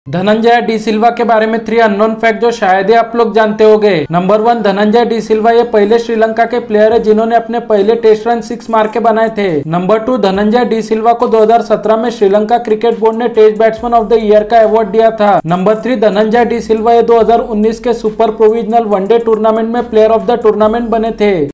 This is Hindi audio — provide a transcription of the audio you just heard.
धनंजय डी सिल्वा के बारे में 3 अननोन फैक्ट जो शायद ही आप लोग जानते होंगे। नंबर 1, धनंजय डी सिल्वा ये पहले श्रीलंका के प्लेयर है जिन्होंने अपने पहले टेस्ट रन 6 मार के बनाए थे। नंबर 2, धनंजय डी सिल्वा को 2017 में श्रीलंका क्रिकेट बोर्ड ने test batsman of the year का अवार्ड दिया था। नंबर 3, धनंजय डी सिल्वा ये 2019 के सुपर प्रोविजनल वनडे टूर्नामेंट में प्लेयर ऑफ द टूर्नामेंट बने थे।